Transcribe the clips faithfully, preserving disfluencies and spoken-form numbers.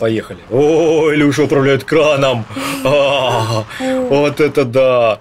Поехали. О, Илюша управляет краном. А, вот это да.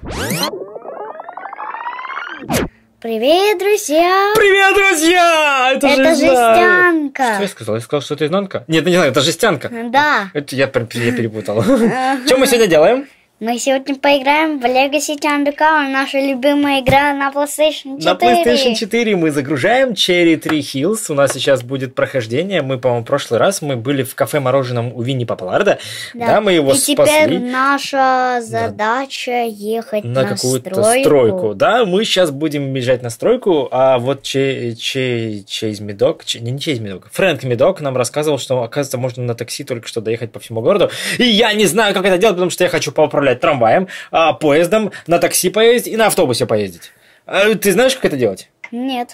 Привет, друзья! Привет, друзья! Это, это жестянка. Что я сказал? Я сказал, что это изнанка? Нет, не знаю, это жестянка. Да. Это я, я перепутал. Что мы сегодня делаем? Мы сегодня поиграем в Legacy Undercover, наша любимая игра на PlayStation четыре. На PlayStation четыре мы загружаем Cherry Tree Hills. У нас сейчас будет прохождение. Мы, по-моему, в прошлый раз мы были в кафе мороженом у Винни Попаларда. Да. да, мы его И спасли. теперь наша задача да. ехать на, на какую-то стройку. стройку. Да, мы сейчас будем бежать на стройку, а вот Чей, Чей, Чейз Медок, Чей, не Чейз Медок, Фрэнк Медок нам рассказывал, что, оказывается, можно на такси только что доехать по всему городу. И я не знаю, как это делать, потому что я хочу поуправлять трамваем, поездом, на такси поездить и на автобусе поездить. Ты знаешь, как это делать? Нет.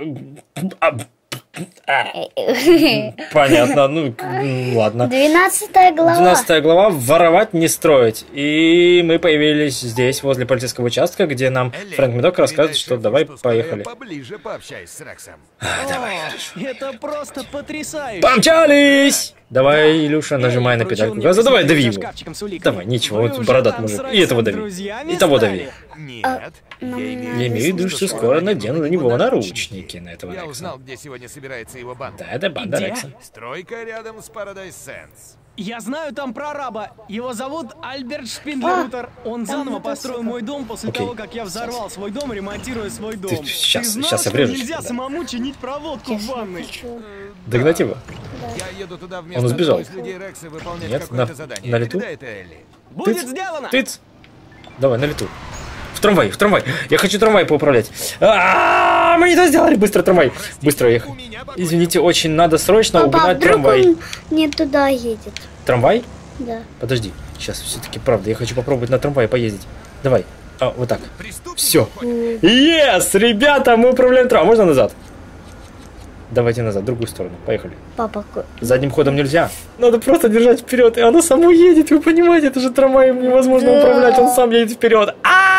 Понятно, ну ладно. Двенадцатая глава. Двенадцатая глава. Воровать, не строить. И мы появились здесь, возле полицейского участка, где нам Фрэнк Медок рассказывает, что давай поехали. Поближе пообщайся с Рексом. Давай, это просто потрясающе. Помчались! Давай, Илюша, нажимай на педальку газа. Давай, дави его. Давай, ничего, вот бородат мужик. И этого дави. И того дави. Нет. Я имею в виду, что скоро надену на него наручники, на этого Я Рекса. узнал, где сегодня собирается его банда. Да, это банда Где? Рекса. Стройка рядом с Paradise Sands. Я знаю там прораба. Его зовут Альберт Шпиндлерутер. Он заново построил мой дом после Окей. того, как я взорвал свой дом, ремонтируя свой дом. Ты сейчас- знал, сейчас что обрежешь, нельзя да. самому чинить проводку в ванной? Догнать его? Я еду туда вместо Он сбежал. одного из людей Рекса выполнять Нет, какое-то на- задание. на лету? Передай это Элли. Будет Тыц, сделано! Тыц. Давай, на лету. В трамвай, в трамвай. Я хочу трамвай поуправлять. А, мы не то сделали. Быстро трамвай. Быстро ехать. Извините, очень надо срочно Папа, угнать вдруг трамвай. он не туда едет? Трамвай? Да. Подожди. Сейчас все-таки правда. Я хочу попробовать на трамвае поездить. Давай. А, вот так. Все. Yes, ребята, мы управляем трамвай. Можно назад? Давайте назад, в другую сторону. Поехали. Папа, ко- Задним ходом нельзя. Надо просто держать вперед, и оно само едет. Вы понимаете, это же трамваем невозможно Да. управлять, он сам едет вперед.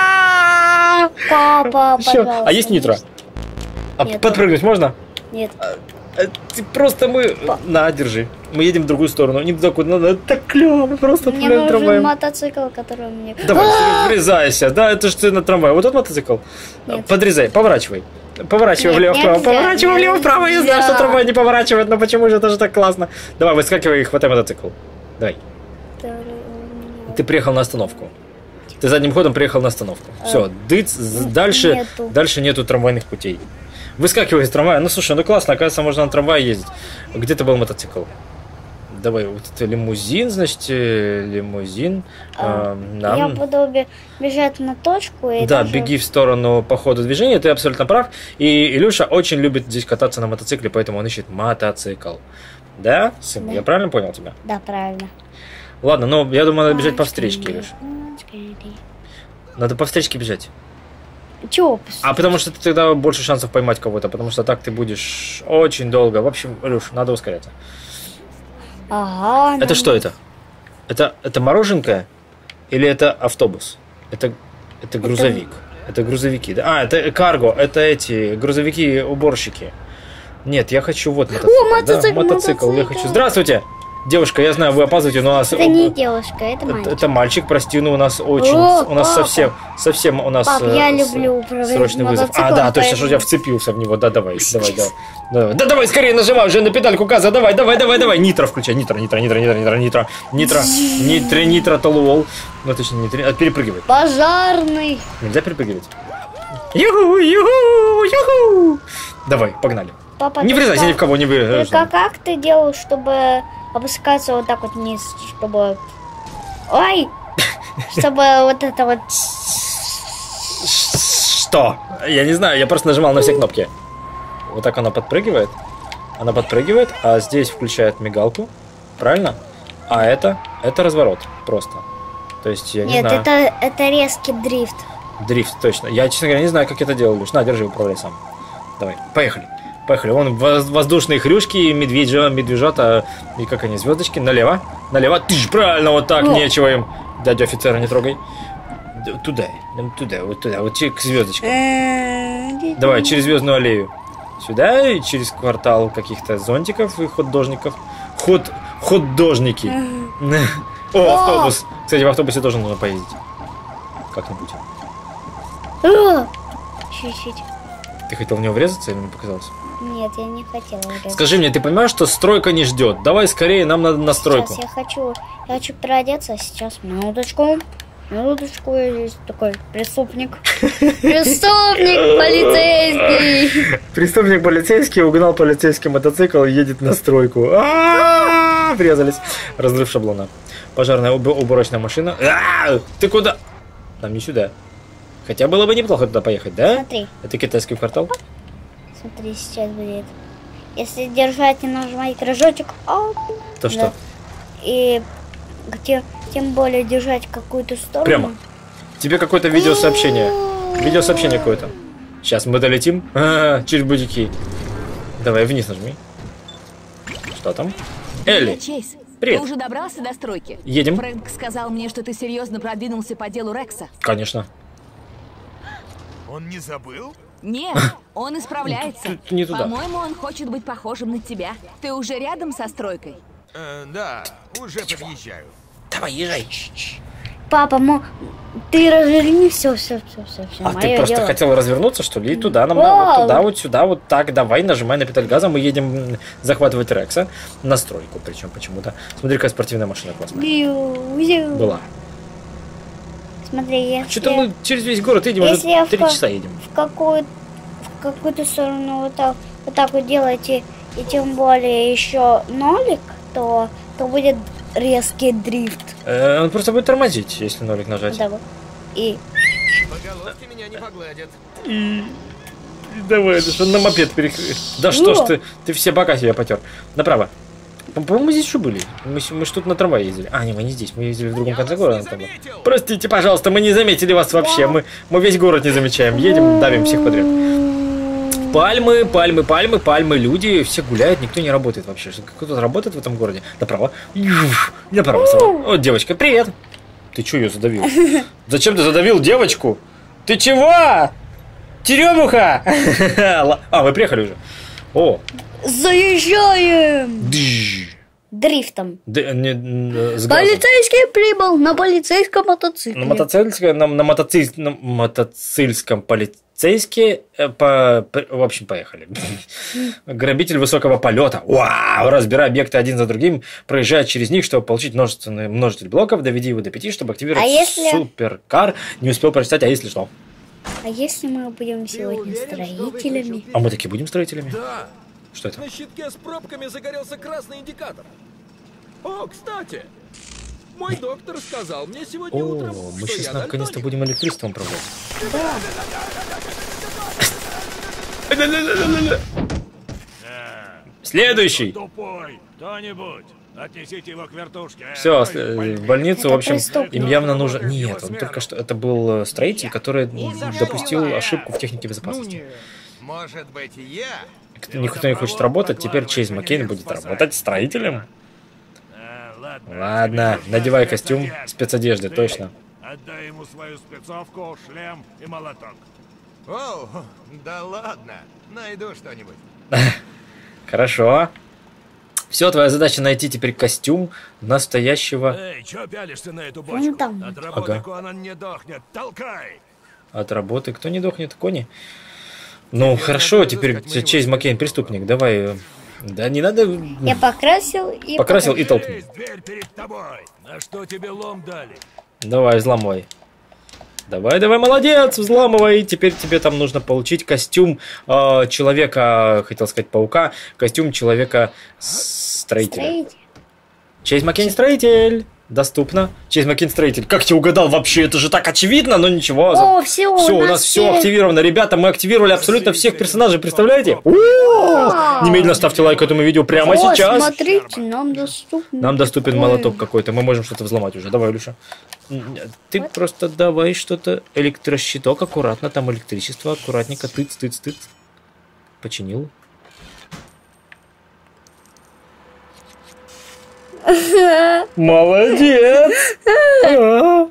А! папа, Всё. пожалуйста. А есть нитро? А Нету. подпрыгнуть можно? Нет. Э, ты Просто мы... На, держи. Мы едем в другую сторону. Не туда, куда надо. Это так клево, мы просто Мне управляем нужен трамваем. мотоцикл, который мне... Давай, А! врезайся. Да, это же ты на трамвае. Вот тот мотоцикл. Нет. Подрезай, поворачивай. Поворачивай Нет, влево-вправо. нельзя, Поворачивай влево-вправо. Я знаю, нельзя. что трамвай не поворачивает, но почему же это же так классно? Давай, выскакивай и хватай мотоцикл. Давай. Ты приехал на остановку. Ты задним ходом приехал на остановку. Все, дыц, дальше, нету. дальше нету трамвайных путей. Выскакивай из трамвая. Ну слушай, ну классно, оказывается, можно на трамвае ездить. Где-то был мотоцикл. Давай, вот это лимузин, значит, э, лимузин. А, э, нам- Я буду бе- бежать на точку и Да, даже- беги в сторону по ходу движения, ты абсолютно прав. И Илюша очень любит здесь кататься на мотоцикле, поэтому он ищет мотоцикл. Да, сын, Да. я правильно понял тебя? Да, правильно. Ладно, но я думаю, надо бежать по встречке, Илюша. Надо по встречке бежать. Чего? А потому что ты тогда больше шансов поймать кого-то, потому что так ты будешь очень долго. В общем, Илюш, надо ускоряться. Ага. Это что это? Это, это мороженка или это автобус? Это, это грузовик. Это грузовики. Да? А, это карго, это эти грузовики-уборщики. Нет, я хочу вот мотоцикл. О, мотоцикл, да, мотоцикл. Я мотоцикл. хочу. Здравствуйте! Девушка, я знаю, вы опаздываете, но у нас... Это не девушка, это Это, мальчик. это мальчик, прости, но у нас очень... О, у нас папа. совсем... Совсем у нас... Пап, э, я с- люблю управлять Срочный вызов. А, мотоциклом, да, точно, что поэтому- я вцепился в него. Да, давай, давай, давай. давай. Да давай, скорее нажимай уже на педальку газа. Давай, давай, давай, давай. Нитро включай. Нитро, нитро, нитро, нитро, нитро, нитро. Нитро, нитро, нитро, толуол. Ну, точнее, нитро. А, перепрыгивай. Пожарный. Нельзя перепрыгивать. Юху, юху, юху. Давай, погнали. Папа, Не ты врезайся как- ни в кого, не врезайся. Только как ты делал, чтобы опускаться вот так вот вниз, чтобы... Ой! Чтобы вот это вот... Что? Я не знаю, я просто нажимал на все кнопки. Вот так она подпрыгивает. Она подпрыгивает, а здесь включает мигалку. Правильно? А это, это разворот просто. То есть я не Нет, знаю. это, это резкий дрифт. Дрифт, точно. Я, честно говоря, не знаю, как это делал, Леш. На, держи, управляй сам. Давай, поехали. Поехали. Вон воз- воздушные хрюшки, медведжа, медвежата. И как они, звездочки? Налево. Налево. Ты ж правильно, вот так, О. нечего им. Дядю офицера не трогай. Д- Туда, ну, туда, вот туда, вот че- к звездочкам. Давай, через звездную аллею. Сюда и через квартал каких-то зонтиков и хот-дожников. Хот, Художники. О, автобус. Кстати, в автобусе тоже нужно поездить. Как-нибудь. О, чуть-чуть. Ты хотел в него врезаться или мне показалось? Нет, я не хотела врезаться. Скажи мне, ты понимаешь, что стройка не ждет? Давай скорее, нам надо на стройку. Сейчас я хочу, я хочу переодеться. Сейчас, минуточку. Минуточку, я здесь такой преступник. Преступник полицейский. Преступник полицейский угнал полицейский мотоцикл и едет на стройку. А-а-а, врезались. Разрыв шаблона. Пожарная уб- уборочная машина. А-а-а, ты куда? Нам не сюда. Хотя было бы неплохо туда поехать, да? Смотри. Это китайский квартал? Смотри, сейчас будет. Если держать и нажимать кружочек, оп, То что? и где, тем более держать какую-то сторону. Прямо. Тебе какое-то видеосообщение. Видеосообщение какое-то. Сейчас мы долетим. А-а-а, через бутики. Давай вниз нажми. Что там? Элли. Чейз, Привет. ты уже добрался до стройки? Едем. Фрэнк сказал мне, что ты серьезно продвинулся по делу Рекса. Конечно. Он не забыл? Нет, он исправляется. Тут не туда. По-моему, он хочет быть похожим на тебя. Ты уже рядом со стройкой? Э, да, уже подъезжаю. Давай, езжай. Папа, мо... ты разверни все, все, все, все, все. А ты просто дело. хотел развернуться, что ли? И туда, нам Вау. надо вот туда, вот сюда, вот так. Давай, нажимай на педаль газа. Мы едем захватывать Рекса на стройку. Причем почему-то. Смотри, какая спортивная машина классная. Бью, бью. Была. Смотри, если Что-то мы через весь город едем, Если я уже три в- часа едем. в какую в какую-то сторону вот так вот так вот делаете, и тем более еще нолик, то то будет резкий дрифт. Э, он просто будет тормозить, если нолик нажать. Вот так вот. И По головке меня не погладят. И... и давай, это что на мопед перекрыть. Да что ж ты, ты все бока себе потер. Направо. По- По-моему, мы здесь еще были. Мы, с- мы ж тут на трамвае ездили. А, не, мы не здесь, мы ездили в другом Я конце вас города. не на трамвае. заметил. Простите, пожалуйста, мы не заметили вас вообще. Мы, мы весь город не замечаем. Едем, давим всех подряд. Пальмы, пальмы, пальмы, пальмы, люди, все гуляют, никто не работает вообще. Что, кто-то работает в этом городе? Направо. Юф, направо сразу. Вот девочка, привет. Ты что ее задавил? Зачем ты задавил девочку? Ты чего? Теремуха! Ла- А, мы приехали уже. О, заезжаем дж. дрифтом. Д- не, н- с газом. Полицейский прибыл на полицейском мотоцикле. На мотоцикле, на, на, мотоци- на мотоциклском полицейске, э, по, по- в общем, поехали. Грабитель высокого полета. Вау! Разбирай объекты один за другим, проезжая через них, чтобы получить множественный множитель блоков, доведи его до пяти, чтобы активировать А если- суперкар. Не успел прочитать, а если что? А если мы будем сегодня строителями? А мы таки будем строителями? Да, Что это? на щитке с пробками загорелся красный индикатор. О, кстати, мой доктор сказал мне сегодня О, утром, мы что сейчас я наконец-то дальтоник. будем электричеством управлять. Следующий. Тупой! Кто-нибудь! Отнесите его к вертушке. Все, в больницу, Это в общем, преступник. им явно нужно... Нет, он только что... Это был э, строитель, который допустил ошибку в технике безопасности. Может быть, и я? Кто- Никто не хочет работать, теперь Чейз Маккейн будет работать строителем. А, ладно. Ладно, надевай костюм спецодежды, точно. Отдай ему свою спецовку, шлем и молоток. О, да ладно. Найду что-нибудь. Хорошо. Все, твоя задача найти теперь костюм настоящего Эй, чё пялишься на эту Вон бочку? там. Отработай, Ага. Конан не дохнет. Толкай! от работы. Кто не дохнет, кони. Ну, хорошо, теперь Чейз Маккейн преступник. Давай. э, Да не надо... Я покрасил и... Покрасил и толкнул. Есть дверь перед тобой. На что тебе лом дали? Давай, взламывай. Давай, давай, молодец, взламывай. Теперь тебе там нужно получить костюм э, человека, хотел сказать паука, костюм человека строителя. Строитель. Чейз Маккейн строитель. Доступно. Чейз Маккейн строитель. Как ты угадал вообще? Это же так очевидно, но ничего. О, все, Все, у нас все активировано. Ребята, мы активировали абсолютно всех персонажей, представляете? О! Немедленно ставьте лайк этому видео прямо О, сейчас. смотрите, нам доступно. Нам доступен Ой. молоток какой-то. Мы можем что-то взломать уже. Давай, Илюша. Ты просто давай что-то. Электрощиток, аккуратно. Там электричество, аккуратненько. Тыц, тыц, тыц. Починил. Молодец! А.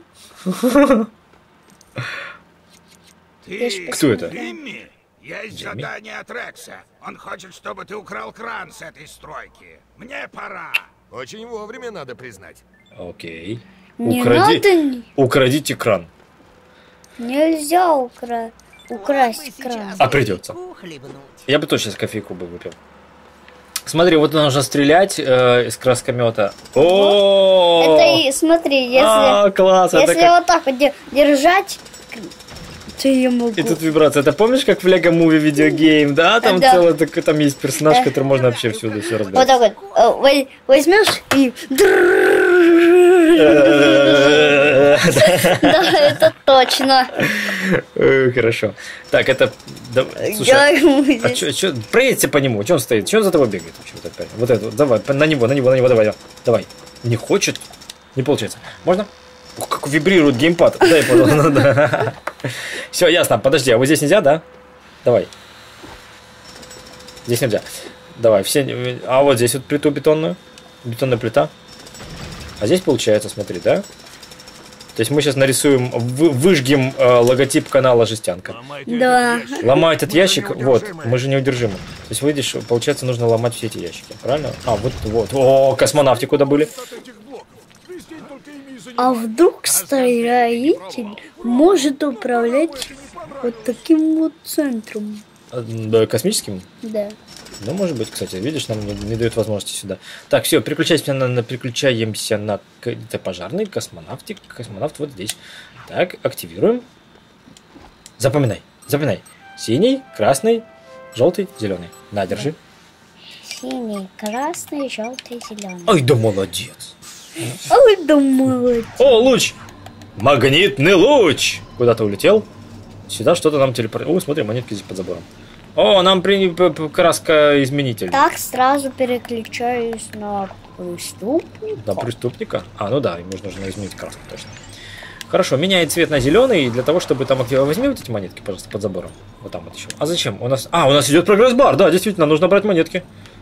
Ты... Кто это? Джимми? Есть Джимми? задание от Рекса. Он хочет, чтобы ты украл кран с этой стройки. Мне пора. Очень вовремя, надо признать. Окей. Не Укради... надо, не- Украдите кран. нельзя укра... украсть кран. А придется. Я бы точно с кофейку бы выпил. Смотри, вот нужно стрелять э, из краскомета. О, Это и смотри, если, А, класс, это если как- вот так вот де- держать, то я могу. И тут вибрация. Ты помнишь, как в Lego Movie видеогейм, да? Там Да. целый такой, там есть персонаж, Да. который можно вообще всюду все Вот разбирать. так вот э, во- возьмешь и... Да, это точно. Э, Хорошо. Так, это... да, Слушай, Я ему а здесь- чё, чё, проедьте по нему, что он стоит? Что он за тобой бегает вообще? Вот, опять? Вот это, вот, давай, на него, на него, на него, давай, давай. Не хочет? Не получается. Можно? Ух, как вибрирует геймпад. Дай, пожалуйста. Все, ясно. Подожди, а вот здесь нельзя, да? Давай. Здесь нельзя. Давай, все... А вот здесь вот плиту бетонную. Бетонная плита. А здесь получается, смотри, да? То есть мы сейчас нарисуем, вы- выжгем э, логотип канала Жестянка. Ломайте Да. этот ящик. Ломать этот Мы же ящик, вот, неудержимые. мы же неудержимы. То есть, видишь, получается, нужно ломать все эти ящики, правильно? А, вот, вот. О, космонавты куда были? От этих блоков. Весь день только ими и занимаюсь. А вдруг строитель может управлять вот таким вот центром? А, Да, космическим? Да. Ну, может быть, кстати, видишь, нам не, не дают возможности сюда. Так, все, переключаемся на, на, переключаемся на к- это пожарный, космонавтик, космонавт вот здесь. Так, активируем. Запоминай, запоминай. Синий, красный, желтый, зеленый. На, держи. Синий, красный, желтый, зеленый. Ай, да молодец. Ой, да молодец. О, луч! Магнитный луч! Куда-то улетел. Сюда что-то нам телепортировало. О, смотри, монетки здесь под забором. О, нам при... п- п- краска-изменитель. Так сразу переключаюсь на преступника. На преступника? А, ну да, ему нужно изменить краску, точно. Хорошо, меняет цвет на зеленый, для того, чтобы там активировать. Возьми вот эти монетки, пожалуйста, под забором. Вот там вот еще. А зачем? У нас. А, у нас идет прогресс-бар, да, действительно, нужно брать монетки.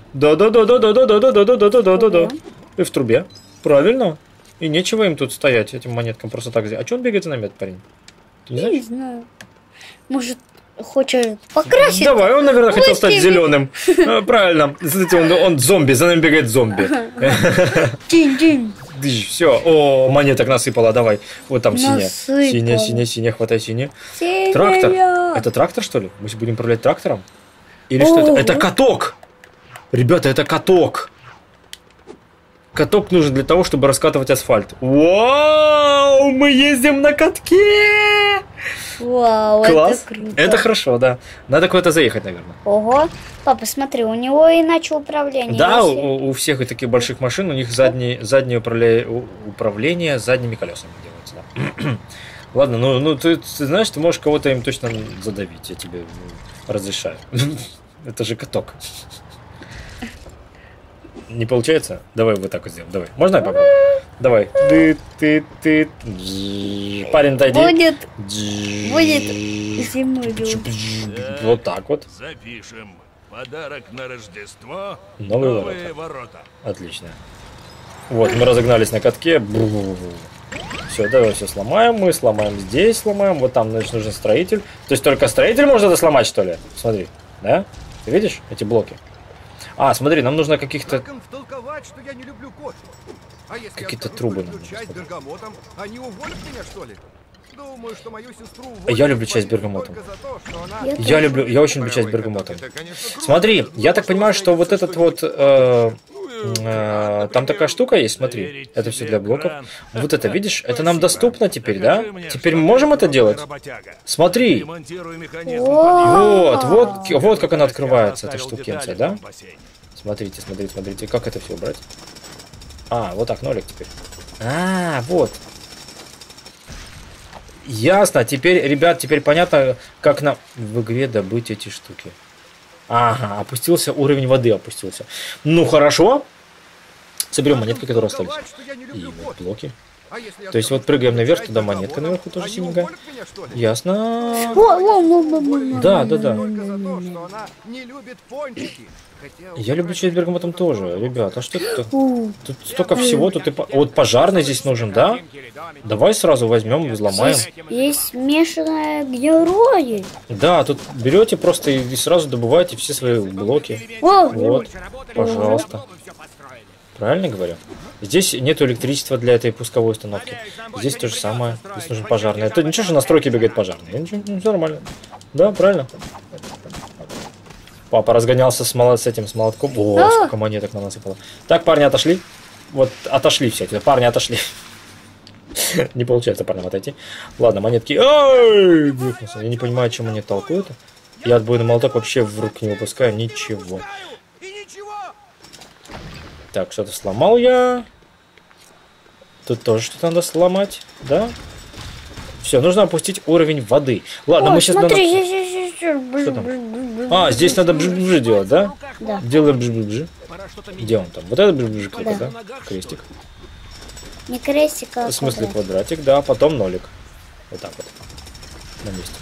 Да-да-да-да-да-да-да-да-да-да-да-да. И в трубе. Правильно. И нечего им тут стоять, этим монеткам просто так. А что он бегает за нами, этот парень? Ты не Не знаешь? знаю. Может, хочет покрасить? Давай, он, наверное, хотел стать Лучше зеленым. А, Правильно. Смотрите, он, он зомби, за нами бегает зомби. Динь-динь. Все, о, монеток насыпала, давай. Вот там синяя. Насыпала. Синяя, синяя, синяя, хватай синюю. Синяя. Трактор. Это трактор, что ли? Мы сейчас будем управлять трактором? Или что это? О. Это каток! Ребята, это каток! Каток нужен для того, чтобы раскатывать асфальт. Вау! Мы ездим на катке! Вау, Класс! это круто. Это хорошо, да. Надо куда-то заехать, наверное. Ого. Папа, смотри, у него иначе управление. Да, Если- у, у всех и таких больших машин у них задние, заднее управля- у- управление задними колесами делается. Да. Ладно, ну, ну ты, ты знаешь, ты можешь кого-то им точно задавить, я тебе ну, разрешаю. Это же каток. Не получается? Давай вот так вот сделаем. Давай. Можно я попробую? Давай. Ты, ты, ты. Джи. Парень, отойди. Будет, Джи. будет зимой. Вот так вот. Запишем. Подарок на Рождество. Новые Новые ворота. Отлично. Вот, мы разогнались на катке. Все, давай все сломаем. Мы сломаем здесь, сломаем. Вот там, значит, нужен строитель. То есть только строитель может это сломать, что ли? Смотри, да? Ты видишь эти блоки? А, смотри, нам нужно каких-то... Как им втолковать, что я не люблю кофе? А если Какие-то я трубы скажу, что нам люблю чай с нужно. бергамотом, они уволят меня, что ли? Думаю, что мою сестру уволят Я люблю чай с только бергамотом. за то, что она- Я Я люблю, я очень люблю чай с Ой, бергамотом. это, конечно, круто. Смотри, я так Но понимаю, что вот получается, этот вот... э, Ну, э, там такая штука есть, смотри. Это все для блоков. Вот это, видишь, это нам доступно теперь, да? Покажи мне, Теперь что мы ты можем это взрослый делать? работяга. Смотри. Ремонтируй механизм О, Вот, вот, вот как она Я открывается, эта оставил штукенция, детали в да? том бассейне. Смотрите, смотрите, смотрите, как это все убрать? А, вот так, нолик теперь. А, вот. Ясно, теперь, ребят, теперь понятно, как нам в игре добыть эти штуки. Ага, опустился уровень воды, опустился. Ну, хорошо. Соберем Как им монетки, которые остались. втолковать, что я не И люблю вот кофе? блоки. А если я То есть скажу, вот прыгаем что наверх, чай с туда монетка бергамотом, наверху тоже они синенькая. уволят меня, что ли? Ясно. Во, во, во, во, во, Да, да, да. Только за то, что она не любит пончики. Хотя Я люблю чай с бергамотом тоже, ребят. А что это? У, Тут столько всего, тут и по- вот пожарный здесь нужен, да? Давай сразу возьмем и взломаем. Здесь есть смешанные герои. Да, тут берете просто и и сразу добываете все свои блоки. О, Вот, пожалуйста. Правильно говорю? Здесь нет электричества для этой пусковой установки. Здесь то же самое. Здесь нужен пожарный. Это ничего, что на стройке бегает пожарный. Ничего, все нормально. Да, правильно. Папа разгонялся с, молот, с этим, с молотком. О, сколько монеток на нас выпало. Так, парни отошли. Вот, отошли все эти. Парни отошли. Не получается парням отойти. Ладно, монетки. Ой, я не понимаю, чем они толкуют. Я отбойный молоток вообще в руки не выпускаю. Ничего. Так, что-то сломал я. Тут тоже что-то надо сломать, да? Все, нужно опустить уровень воды. Ладно, О, мы сейчас... смотри, надо... здесь, здесь, здесь. Что там? А, здесь надо бж-бж делать, да? Да. Делаем бж-бж. Где он там? Вот этот бж-бж кликать, да? Крестик. Не крестик, а В смысле квадрат. квадратик, да, потом нолик. Вот так вот. На месте.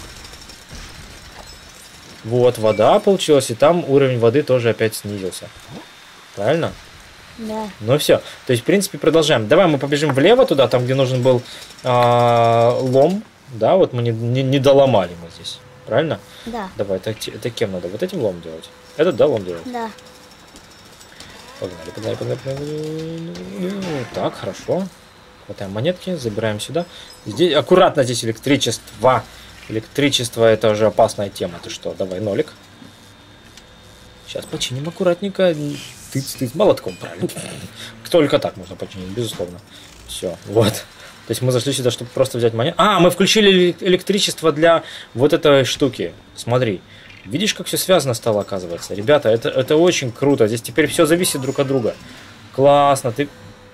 Вот, вода получилась, и там уровень воды тоже опять снизился. Правильно? Да. Ну все. То есть, в принципе, продолжаем. Давай мы побежим влево туда, там, где нужен был а, лом. Да, вот мы не, не, не доломали мы здесь. Правильно? Да. Давай, это, это кем надо? Вот этим лом делать? Этот, да, лом делать? Да. Погнали, погнали, погнали, погнали. Так, хорошо. Хватаем монетки, забираем сюда. Здесь, аккуратно здесь электричество. Электричество это уже опасная тема. Ты что? Давай нолик. Сейчас починим аккуратненько. Тыц-тыц молотком, правильно. Только так можно починить, безусловно. Все, вот. То есть мы зашли сюда, чтобы просто взять монету. А, мы включили электричество для вот этой штуки. Смотри. Видишь, как все связано стало, оказывается. Ребята, это, это очень круто. Здесь теперь все зависит друг от друга. Классно. Ты...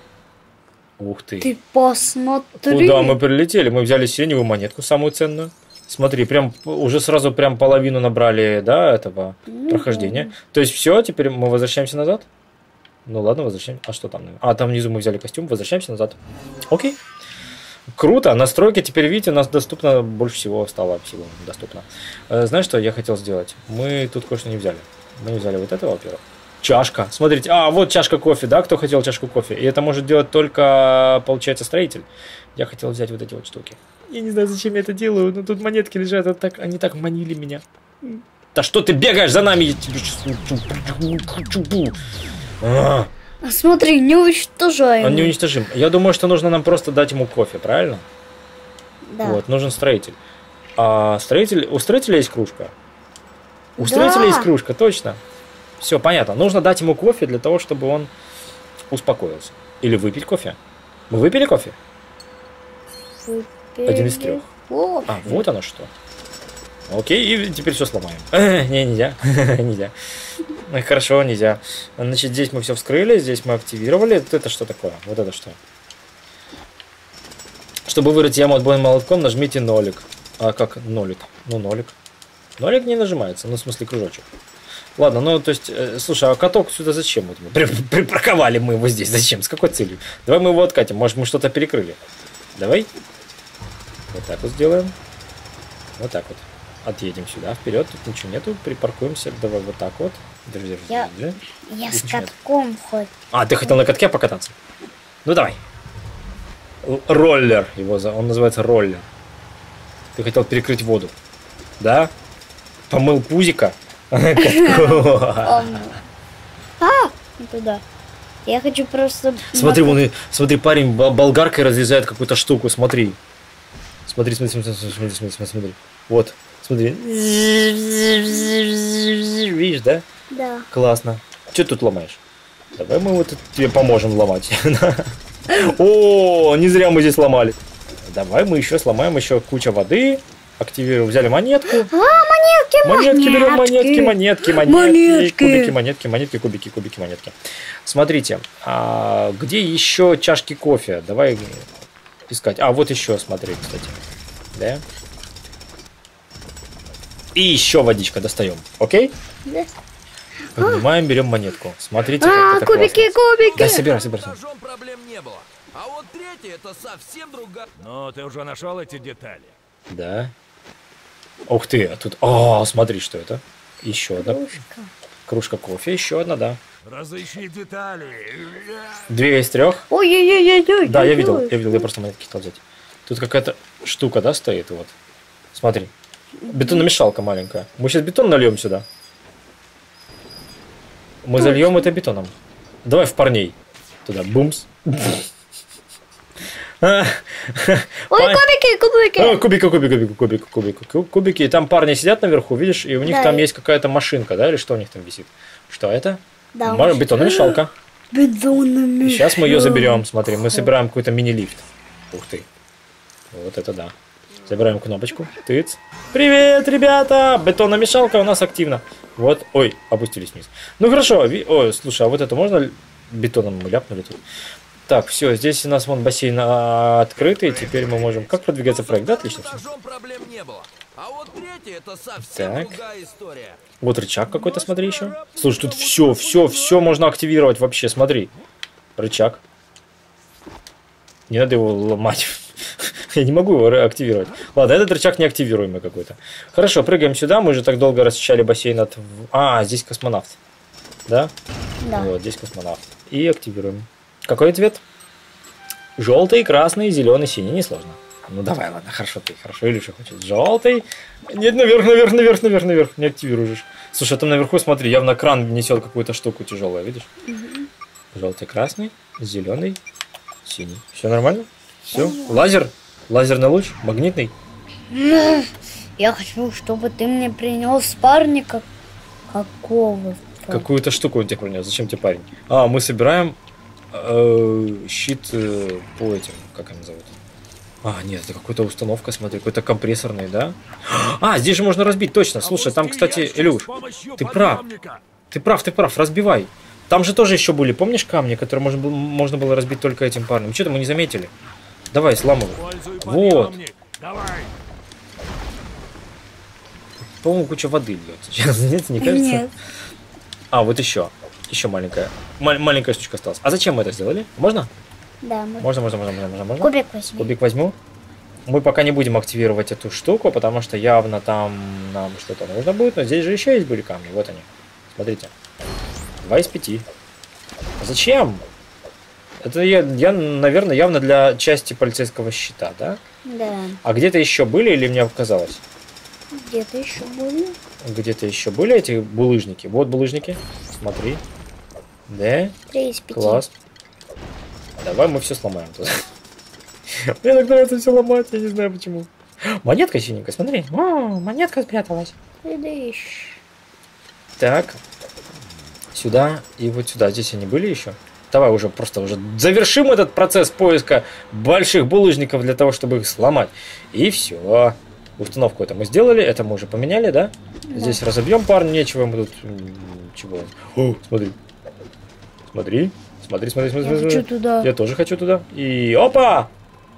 Ух ты. Ты посмотри. Куда мы прилетели? Мы взяли сиреневую монетку, самую ценную. Смотри, прям уже сразу прям половину набрали, да, этого mm-hmm. прохождения. То есть все, теперь мы возвращаемся назад. Ну ладно, возвращаемся. А что там? А, там внизу мы взяли костюм, возвращаемся назад. Окей. Круто, настройки теперь, видите, у нас доступно, больше всего стало всего доступно. Э, знаешь, что я хотел сделать? Мы тут кое-что не взяли. Мы не взяли вот этого, во-первых. Чашка. Смотрите, а, вот чашка кофе, да? Кто хотел чашку кофе? И это может делать только, получается, строитель. Я хотел взять вот эти вот штуки. Я не знаю, зачем я это делаю, но тут монетки лежат, вот так, они так манили меня. Да что ты бегаешь за нами? Я тебе сейчас... А. Смотри, неуничтожаемый. Он неуничтожим. Я думаю, что нужно нам просто дать ему кофе, правильно? Да. Вот, нужен строитель. А строитель... У строителя есть кружка? У Да. строителя есть кружка, точно. Все, понятно. Нужно дать ему кофе для того, чтобы он успокоился. Или выпить кофе. Мы выпили кофе? Выпили. Один из трех. О, А, вот оно что. Окей, и теперь все сломаем. Не, нельзя. Нельзя. Хорошо, нельзя. Значит, здесь мы все вскрыли, здесь мы активировали. Это что такое? Вот это что? Чтобы вырыть яму отбойным молотком, нажмите нолик. А как нолик? Ну, нолик. Нолик не нажимается, ну, в смысле, кружочек. Ладно, ну, то есть, э, слушай, а каток сюда зачем? Вот мы при, припарковали мы его здесь. Зачем? С какой целью? Давай мы его откатим. Может, мы что-то перекрыли. Давай. Вот так вот сделаем. Вот так вот. Отъедем сюда, вперед. Тут ничего нету. Припаркуемся. Давай вот так вот. Держи, держи, Я- держи. я Здесь с ничего нет. катком хоть. А, ты хотел на катке покататься? Ну, давай. Л- Роллер. Его за... Он называется роллер. Ты хотел перекрыть воду. Да? Помыл пузика. Он- А, не туда. Я хочу просто... Смотри, вон, и- смотри, парень бол- болгаркой разрезает какую-то штуку, смотри. Смотри, смотри, смотри, смотри, смотри, смотри, смотри. Вот, смотри. Видишь, да? Да. Классно. Что ты тут ломаешь? Давай мы вот тут тебе поможем ломать. О, не зря мы здесь ломали. Давай мы еще сломаем, еще куча воды. Активируем, взяли монетку. А, монетки, Монетки берем, монетки, монетки, монетки, Монетки. кубики, монетки, монетки, кубики, кубики, монетки. Смотрите, а где еще чашки кофе? Давай искать. А, вот еще, смотри, кстати. Да? И еще водичка достаем. Окей? Да. Поднимаем, берем монетку. Смотрите, А, как это кубики, классно. кубики. Да, собирай, собирай. С ножом проблем не было. А вот третий это совсем другая. Ну, ты уже нашел эти детали. Да. Ух ты, а тут... О, смотри, что это. Еще одна. Кружка. Кружка кофе, еще одна, да. Разыщи детали. Две из трех. Ой-ой-ой-ой. Да, я видел, я видел, я просто монетки хотел взять. Тут какая-то штука, да, стоит, вот. Смотри. Бетономешалка маленькая. Мы сейчас бетон нальем сюда. Мы зальем это бетоном. Давай в парней. Туда, бумс. Ой, кубики, кубики. О, кубики, кубики, кубики, кубики, кубики. И там парни сидят наверху, видишь, и у них Да. там есть какая-то машинка, да, или что у них там висит? Что это? Да, Ма- Бетономешалка. Бетонными. Сейчас мы ее заберем. Смотри, мы собираем какой-то мини-лифт. Ух ты. Вот это да. Забираем кнопочку. Тыц. Привет, ребята! Бетономешалка у нас активна. Вот. Ой, опустились вниз. Ну хорошо. Ви- Ой, слушай, а вот это можно бетоном мы ляпнули тут? Так, все, здесь у нас вон бассейн а, открытый. Теперь мы можем... Как продвигается проект? Да, отлично все. Ножом проблем не было. А вот третий это совсем Так. другая история. Вот рычаг какой-то, смотри еще. Слушай, тут все, все, все можно активировать вообще, смотри. Рычаг. Не надо его ломать. Я не могу его активировать. Ладно, этот рычаг неактивируемый какой-то. Хорошо, прыгаем сюда. Мы же так долго расчищали бассейн от... А, здесь космонавт. Да? Да. Вот, здесь космонавт. И активируем. Какой цвет? Желтый, красный, зеленый, синий. Несложно. Ну давай, ладно, хорошо ты, хорошо. Илюша хочет. Желтый. Нет, наверх, наверх, наверх, наверх, наверх. Не активируешь. Слушай, там наверху, смотри, явно кран несет какую-то штуку тяжелую, видишь? Угу. Желтый, красный, зеленый, синий. Все нормально? Все. Лазер? Лазерный луч? Магнитный? Я хочу, чтобы ты мне принес парника какого-то. Какую-то штуку он тебе принес. Зачем тебе парень? А, мы собираем э, щит э, по этим, как они зовут? А, нет, это какая-то установка, смотри, какой-то компрессорный, да? А, здесь же можно разбить, точно. Слушай, там, кстати, Илюш, ты прав. Ты прав, ты прав, разбивай. Там же тоже еще были, помнишь, камни, которые можно было, можно было разбить только этим парнем? Что-то мы не заметили. Давай, сламывай. Вот. Давай. По-моему, куча воды льет сейчас. Нет, не кажется? Нет. А, вот еще. Еще маленькая. Ма- маленькая штучка осталась. А зачем мы это сделали? Можно? Да, мы... Можно, можно, можно, можно, можно, можно. Кубик возьми. Кубик возьму. Мы пока не будем активировать эту штуку, потому что явно там нам что-то нужно будет. Но здесь же еще есть были камни. Вот они. Смотрите. Два из пяти. А зачем? Это я, я, наверное, явно для части полицейского щита, да? Да. А где-то еще были или мне показалось? Где-то еще были. Где-то еще были эти булыжники. Вот булыжники. Смотри. Да. Три из пяти. Класс. Давай мы все сломаем тут. Мне так нравится все ломать, я не знаю почему. Монетка синенькая, смотри. О, монетка спряталась. Видишь? Так. Сюда и вот сюда. Здесь они были еще? Давай уже просто уже завершим этот процесс поиска больших булыжников для того, чтобы их сломать. И все. Установку это мы сделали, это мы уже поменяли, да? Да. Здесь разобьем парня, нечего мы тут... Чего? О, смотри. Смотри. Смотри, смотри, смотри. Я смотри. хочу туда. Я тоже хочу туда. И опа!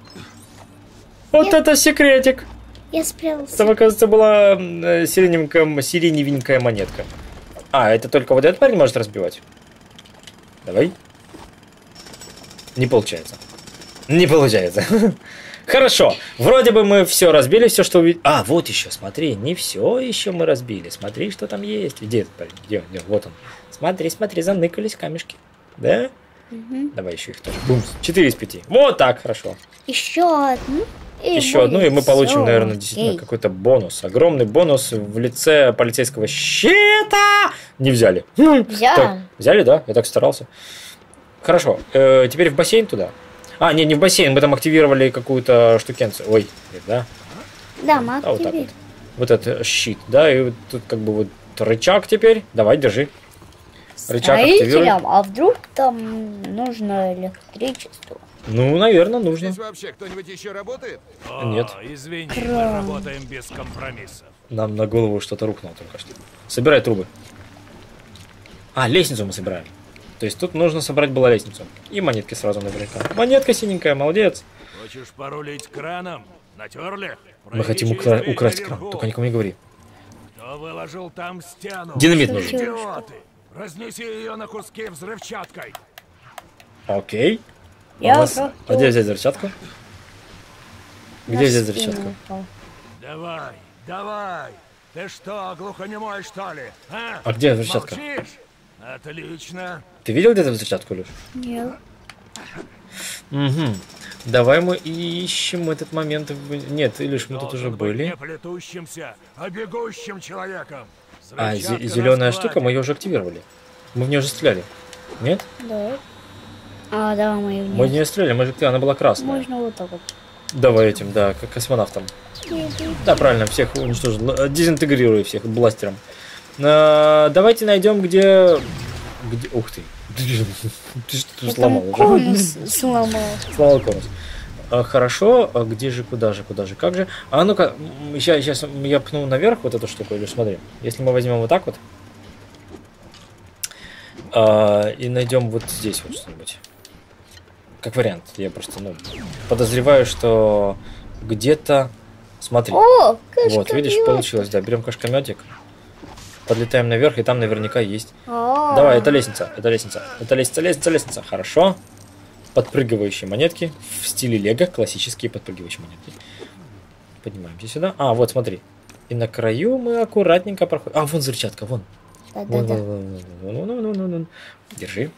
Вот Я- это секретик! Я спрятался. Там, оказывается, была э, сиреневенькая, сиреневенькая монетка. А, это только вот этот парень может разбивать? Давай. Не получается. Не получается. Хорошо. Вроде бы мы все разбили, все, что увидели. А, вот еще, смотри, не все еще мы разбили. Смотри, что там есть. Где этот парень? Где, где? Вот он. Смотри, смотри, заныкались камешки. Да? Угу. Давай еще их тоже. Бумс. четыре из пяти. Вот так, хорошо. Еще одну. И Еще одну, и мы будет получим, всё наверное, действительно окей. какой-то бонус. Огромный бонус в лице полицейского щита. Не взяли. Хм. Взяли. Так, взяли, да? Я так старался. Хорошо. Э, теперь в бассейн туда. А, не, не в бассейн. Мы там активировали какую-то штукенцию. Ой, нет, да? Да, мы А, вот так вот. активируем. Вот это щит, да? И вот тут как бы вот рычаг теперь. Давай, держи. Рычаг активируй. Строителям, а вдруг там нужно электричество? Ну, наверное, нужно. Здесь вообще кто-нибудь еще работает? О, Нет. Извини, мы Кран. работаем без компромиссов. Нам на голову что-то рухнуло только что. Собирай трубы. А, лестницу мы собираем. То есть тут нужно собрать было лестницу. И монетки сразу наверняка. Монетка синенькая, молодец. Хочешь порулить краном? Натерли? Мы хотим Пройди укра- через дверь украсть наверху. кран. Только никому не говори. Кто выложил там стену? Динамит нужен. Идиоты! Разнеси ее на куски взрывчаткой. Окей. Я У нас- просто А где взять взрывчатку? Где на взять спину взрывчатку? упал. Давай, давай! Ты что, глухонемой, что ли? А, А где взрывчатка? Молчишь? Отлично. Ты видел где-то взрывчатку, Леш? Нет. Угу. Давай мы ищем этот момент. в- Нет, Илюш, мы тут уже Должен быть были. не плетущимся, а бегущим человеком. А, Взрывчатка зеленая на штука, складе. мы ее уже активировали. Мы в нее уже стреляли. Нет? Да. А, да, мы ее Мы в нее стреляли, мы же, она была красная. Можно вот так вот. Давай этим, да, как космонавтом. Да, правильно, всех уничтожил. Дезинтегрируй всех бластером. А, давайте найдем, где... где... Ух ты. Ты что тут сломал уже? Конус сломал. Сломал конус. А, хорошо, а где же, куда же, куда же, как же? А ну-ка, сейчас, сейчас я пну наверх вот эту штуку, или смотри. Если мы возьмем вот так вот. А, и найдем вот здесь вот что-нибудь. Как вариант. Я просто, ну, подозреваю, что где-то... Смотри. О, вот, видишь, получилось, да. Берем кашкометик, подлетаем наверх, и там наверняка есть. А-а-а. Давай, это лестница, это лестница, это лестница, лестница, лестница. Хорошо. Подпрыгивающие монетки в стиле Лего, классические подпрыгивающие монетки. Поднимаемся сюда. А, вот, смотри. И на краю мы аккуратненько проходим. А, вон взрывчатка, вон. Да, да, Вон, да. вон, вон, вон, вон, вон, вон, вон. Держи.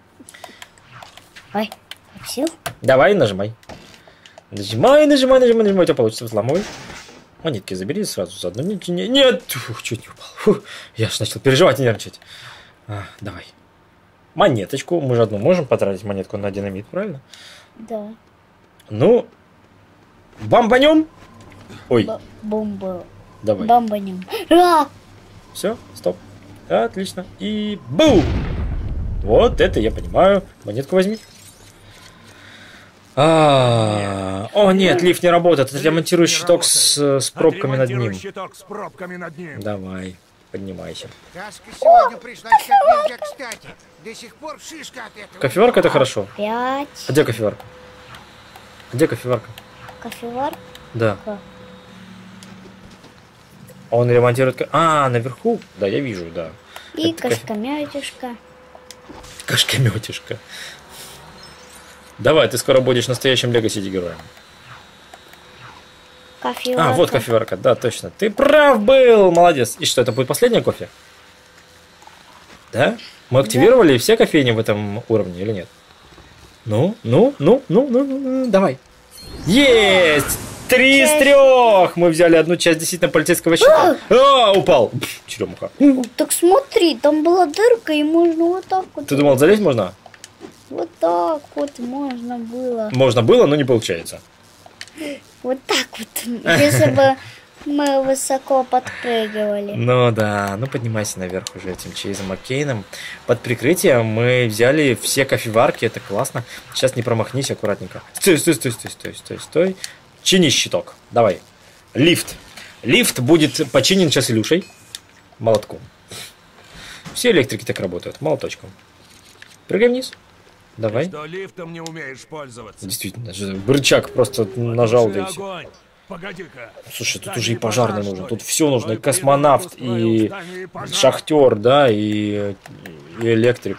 Ой, сил? Давай, нажимай. Нажимай, нажимай, нажимай, нажимай. У тебя получится, взламывай. Монетки забери сразу заодно. Нет, нет, нет. Фух, чуть не упал. Фух, я ж начал переживать и нервничать. А, давай. Монеточку. Мы же одну можем потратить монетку на динамит, правильно? Да. Ну, бомбанем. Ой, Б- бомба. давай. Бомбанем. А! Все, стоп. Отлично. И бум! Вот это я понимаю. Монетку возьми. А, о нет, лифт не работает. Это я монтирую щиток с, с пробками над ним. Щиток с пробками над ним. Давай, поднимайся. Каска сегодня пришла как нельзя кстати. До сих пор шишка от этого. Кофеварка это хорошо. Пять. А где кофеварка? А где кофеварка? Кофевар. Да. Да. Он ремонтирует... ко- А, наверху? Да, я вижу, да. И Это кофе- кашкомятюшка. Кашкометишка. Давай, ты скоро будешь настоящим Лего Сити героем. Кофеварка. А, вот кофеварка, да, точно. Ты прав был, молодец. И что, это будет последний кофе? Да? Мы активировали все кофейни в этом уровне или нет? Ну, ну, ну, ну, ну, ну, ну, давай. Есть! Три из трех! Мы взяли одну часть действительно полицейского щита. А, упал. Пф, черемуха. Так смотри, там была дырка, и можно вот так вот. Ты думал, залезть можно? Вот так вот можно было. Можно было, но не получается. Вот так вот. Если бы мы высоко подпрыгивали. Ну да, ну поднимайся наверх уже этим Чейзом Маккейном. Под прикрытием мы взяли все кофеварки, это классно. Сейчас не промахнись, аккуратненько. Стой, стой, стой, стой, стой, стой, стой. Чини щиток. Давай. Лифт. Лифт будет починен сейчас Илюшей. Молотком. Все электрики так работают. Молоточком. Прыгай вниз. Давай. Что лифтом не умеешь пользоваться? Действительно, же рычаг просто нажал, да и все. Огонь. Погоди-ка. Слушай, тут уже и пожарный нужен. Тут все нужно. И космонавт, и шахтер, да, и, и электрик.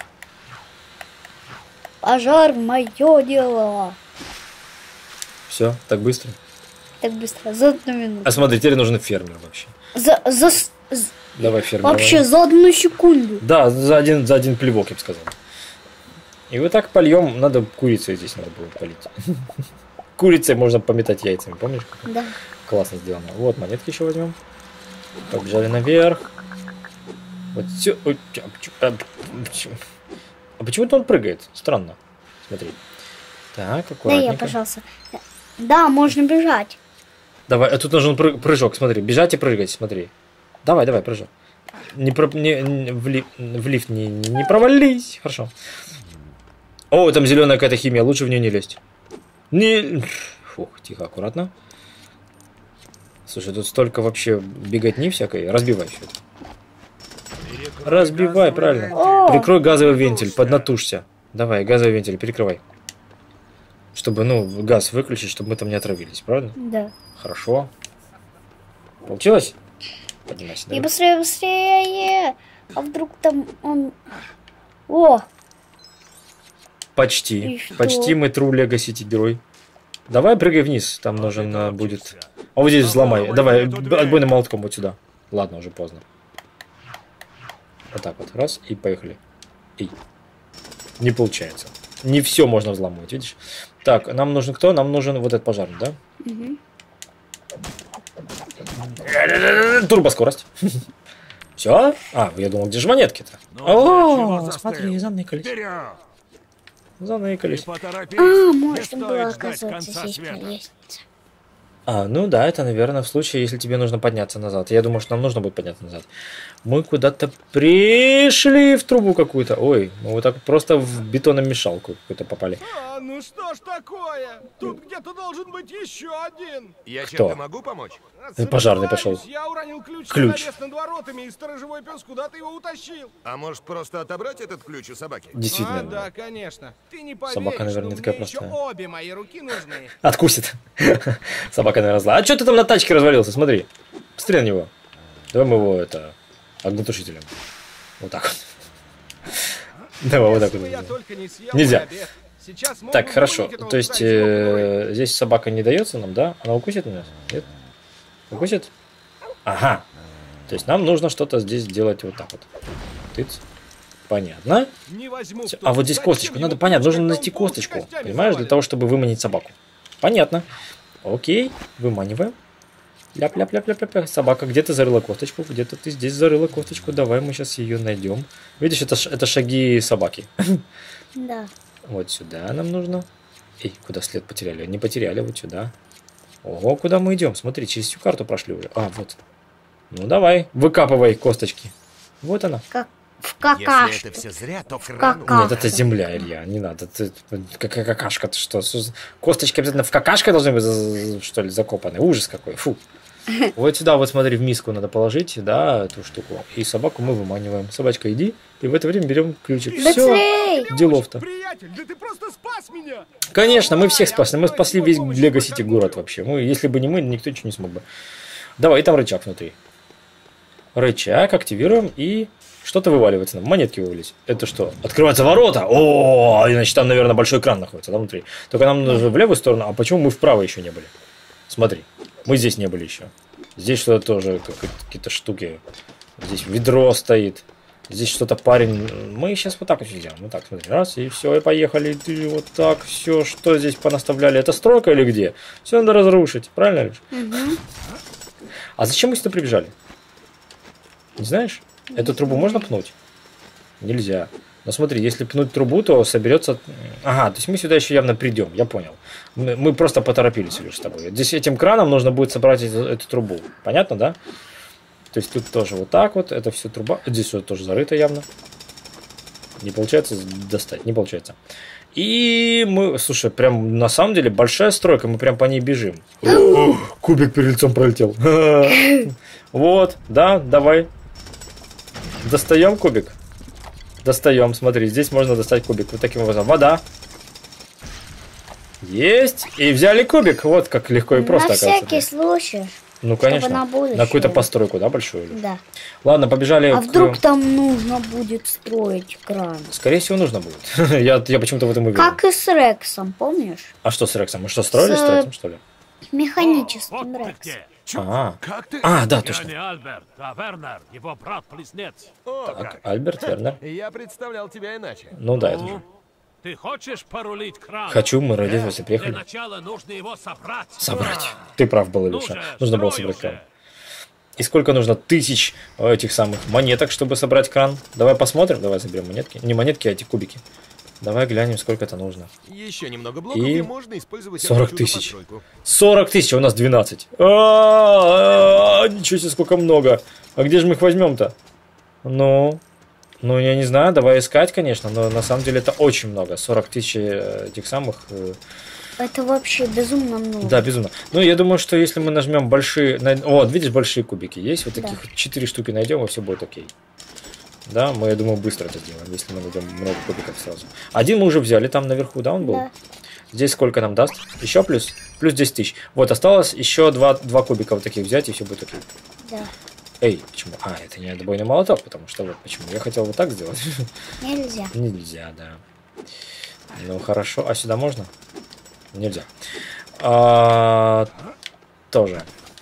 Пожар мое дело. Все, так быстро. Так быстро, за одну минуту. А смотри, теперь нужен фермер вообще. За, за, с- з- Давай фермер. вообще за одну секунду. Да, за один, за один плевок, я бы сказал. И вот так польем. Надо курицей здесь надо было полить. Курицей можно пометать яйцами, помнишь? Да. Классно сделано. Вот, монетки еще возьмем. Побежали наверх. Вот все. А почему-то он прыгает. Странно. Смотри. Так, Да, аккуратненько. я, пожалуйста. Да, можно бежать. Давай, а тут нужен пры- прыжок, смотри. Бежать и прыгать, смотри. Давай, давай, прыжок. Не, про, не, не- в, ли, в лифт не, не, не провались. Хорошо. О, там зеленая какая-то химия. Лучше в нее не лезть. Не... Фух, тихо, аккуратно. Слушай, тут столько вообще беготни всякой. Разбивай все это. Разбивай, правильно. О! Прикрой газовый вентиль, поднатужься. Давай, газовый вентиль, перекрывай. Чтобы, ну, газ выключить, чтобы мы там не отравились, правильно? Да. Хорошо. Получилось? Поднимайся. И давай. быстрее, быстрее. А вдруг там он... О, Почти. И что? Почти мы True Lego City герой. Давай прыгай вниз. Там нужен а, будет... А вот здесь взломай. Давай, б- отбойным молотком вот сюда. Ладно, уже поздно. Вот так вот. Раз, и поехали. И. Не получается. Не все можно взламывать, видишь? Так, нам нужен кто? Нам нужен вот этот пожарный, да? Мгм. Турбоскорость. Все? А, я думал, где же монетки-то? Ну, О, для чего смотри, застыл? заныкались. Вперед! Не Заныкались. поторопись, А, не можно стоит было, ждать оказывается, конца здесь света. по лестнице. А, ну да, это, наверное, в случае, если тебе нужно подняться назад. Я думаю, что нам нужно будет подняться назад. Мы куда-то пришли в трубу какую-то. Ой, мы вот так просто в бетономешалку какую-то попали. А, ну что ж такое? Тут где-то должен быть еще один. Я Кто? чем-то могу помочь? Пожарный пошел. Я уронил ключ, Ключ. на навес над воротами, и сторожевой пес куда-то его утащил. А может просто отобрать этот ключ у собаки? Действительно. А, да, конечно. Ты не поверишь, Собака, наверное, но не такая мне еще простая. обе мои руки нужны. Откусит. Собака, наверное, зла. А что ты там на тачке развалился? Смотри. Посмотри на него. Давай мы его, это, огнетушителем. Вот так вот. Давай вот так Если вот. бы я только не съел Нельзя. мой обед, сейчас мог Так, бы хорошо. вылить этого То есть встроить э, здесь собака не дается нам, да? Она укусит нас? Нет? Укусит? Ага. То есть нам нужно что-то здесь делать вот так вот. Тыц. Понятно. Не возьму. А вот здесь косточку. Надо понять, нужно найти косточку. Понимаешь, для того, чтобы выманить собаку. Понятно. Окей. Выманиваем. Ляп-ляп-ляп-ляп-ляп. Собака, где ты зарыла косточку? Где-то ты здесь зарыла косточку. Давай мы сейчас ее найдем. Видишь, это, ш- это шаги собаки. Да. Вот сюда нам нужно. Эй, куда след потеряли? Не потеряли, вот сюда. Ого, куда мы идем? Смотри, через всю карту прошли уже. А, вот. Ну давай, выкапывай косточки. Вот она. Как в Если какашку. это все зря, то Как- крану... как? Нет, это земля, Илья, не надо. Ты, какая какашка, ты что? Косточки обязательно в какашке должны быть, за- что ли, закопаны. Ужас какой, фу. Вот сюда, вот смотри, в миску надо положить, да, эту штуку. И собаку мы выманиваем. Собачка, иди. И в это время берем ключик. Все, Быстрей! делов-то. Приятель, да ты просто спас меня. Конечно, мы всех спасли. Мы спасли весь Лего Сити город вообще. Мы, если бы не мы, никто ничего не смог бы. Давай, и там рычаг внутри. Рычаг активируем, и что-то вываливается нам. Монетки вывалились. Это что? Открываются ворота! О, значит, там, наверное, большой экран находится, да, внутри. Только нам нужно в левую сторону, а почему мы вправо еще не были? Смотри, мы здесь не были еще. Здесь что-то тоже, какие-то штуки. Здесь ведро стоит. Здесь что-то парень. Мы сейчас вот так вот сделаем. Вот так, смотри. Раз, и все, и поехали. Ты вот так, все, что здесь понаставляли. Это стройка или где? Все надо разрушить. Правильно, Леш? Угу. А зачем мы сюда прибежали? Не знаешь? Эту трубу можно пнуть? Нельзя. Но смотри, если пнуть трубу, то соберется... Ага, то есть мы сюда еще явно придем, я понял. Мы, мы просто поторопились, Илюш, с тобой. Здесь этим краном нужно будет собрать эту, эту трубу. Понятно, да? То есть тут тоже вот так вот, это все труба. Здесь все тоже зарыто явно. Не получается достать, не получается. И мы, слушай, прям на самом деле большая стройка, мы прям по ней бежим. О, кубик перед лицом пролетел. Вот, да, давай. Достаем кубик. Достаем, смотри, здесь можно достать кубик. Вот таким образом. Вода. Есть. И взяли кубик. Вот как легко и просто, На оказывается. всякий случай. Ну, конечно. на На, будущее. какую-то постройку, да, большую? Илюш? Да. Ладно, побежали. А к- вдруг там нужно будет строить кран? Скорее всего, нужно будет. я, я почему-то в этом уверен. Как и с Рексом, помнишь? А что с Рексом? Мы что, строили С- с Рексом, что ли? Механическим Вот ты Рексом. где. А, Как ты? а, да, Я точно. не Альберт, а Вернер, его брат-близнец. О, Так, как. Альберт, Вернер. Я представлял тебя иначе. Ну да, это же. Ты хочешь порулить кран? Хочу, мы родились, Для приехали. начала нужно его собрать. Собрать. Ты прав был, Ну Илюша. же, Нужно было строй собрать уже. кран. И сколько нужно тысяч этих самых монеток, чтобы собрать кран? Давай посмотрим, давай заберем монетки. Не монетки, а эти кубики. Давай глянем, сколько это нужно. Еще немного блоков, И и можно использовать сорок эту тысяч. чудо-постройку. сорок тысяч, а у нас двенадцать. А-а-а, ничего себе, сколько много. А где же мы их возьмем-то? Ну, ну, я не знаю, давай искать, конечно, но на самом деле это очень много. сорок тысяч э, этих самых... э, Это вообще безумно много. Да, безумно. Ну, я думаю, что если мы нажмем большие... най- Вот, видишь, большие кубики есть. Вот Да. таких вот четыре штуки найдем, и все будет окей. Да, мы, я думаю, быстро это сделаем, если мы найдем много кубиков сразу. Один мы уже взяли там наверху, да, он был? Да. Здесь сколько нам даст? Еще плюс? Плюс десять тысяч. Вот, осталось еще два, два кубика вот таких взять, и все будет окей. Да. Эй, почему? А, это не отбойный молоток, потому что вот почему. Я хотел вот так сделать. Нельзя. Нельзя, да. Ну, хорошо. А сюда можно? Нельзя. А, тоже.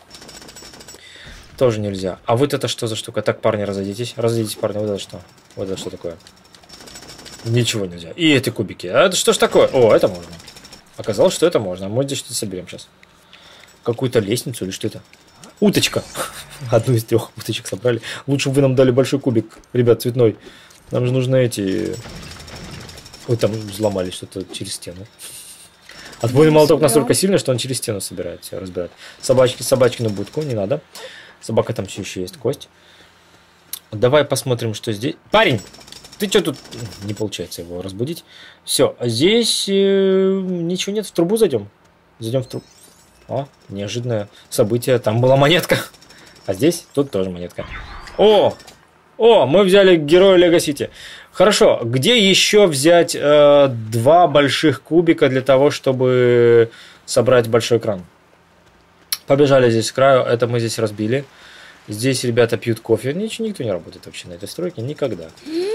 Тоже нельзя. А вот это что за штука? Так, парни, разойдитесь. Разойдитесь, парни. Вот это что? Вот это что такое? Ничего нельзя. И эти кубики. А это что ж такое? О, это можно. Оказалось, что это можно. Мы здесь что-то соберем сейчас. Какую-то лестницу или что это? Уточка. Одну из трех уточек собрали. Лучше бы вы нам дали большой кубик, ребят, цветной. Нам же нужны эти... Ой, там взломали что-то через стену. Отбойный молоток настолько сильный, что он через стену собирает, все разбирает. Собачки, собачкину будку, не надо. Собака там все еще есть, кость. Давай посмотрим, что здесь. Парень, ты что тут? Не получается его разбудить. Все, а здесь э, ничего нет, в трубу зайдем. Зайдем в трубу. О, неожиданное событие. Там была монетка. А здесь тут тоже монетка. О! О, мы взяли героя Лего Сити. Хорошо, где еще взять э, два больших кубика для того, чтобы собрать большой кран? Побежали здесь к краю, это мы здесь разбили. Здесь ребята пьют кофе. Ничего, никто не работает вообще на этой стройке, никогда.